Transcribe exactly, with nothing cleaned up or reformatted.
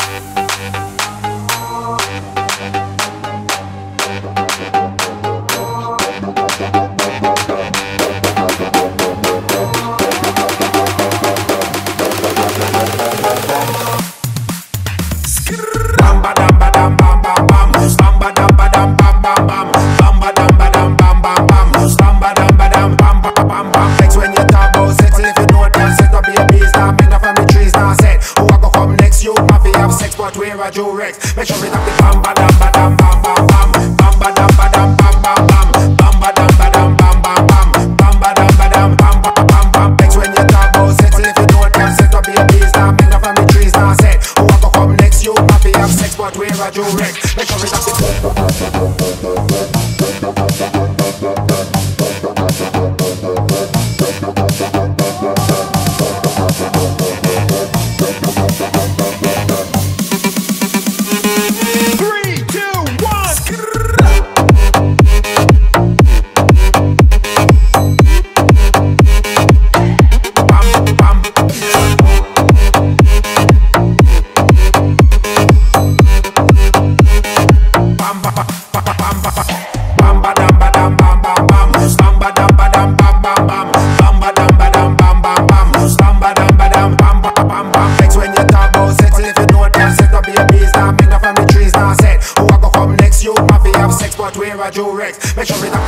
Rex, make sure we tap the bam ba dam ba dam bam bam bam bam ba dam ba dam bam bam bam bam ba dam ba dam bam bam bam bam ba dam ba dam bam bam bam bam. Next when you talk about sex, if you don't have sex, don't be a beast. Now men from the trees now said, who a go come next? You might be have sex, but we're a Joe Rex. Make sure we tap the Joe Rex. Make sure we